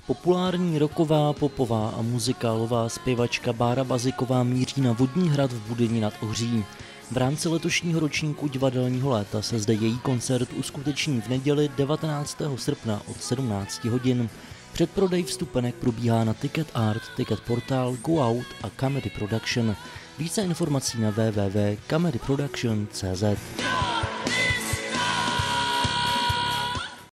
Populární rocková, popová a muzikálová zpěvačka Bára Baziková míří na Vodní hrad v Budyni nad Ohří. V rámci letošního ročníku divadelního léta se zde její koncert uskuteční v neděli 19. srpna od 17 hodin. Předprodej vstupenek probíhá na Ticket Art, Ticket Portal, Go Out a Comedy Production. Více informací na www.comedyproduction.cz.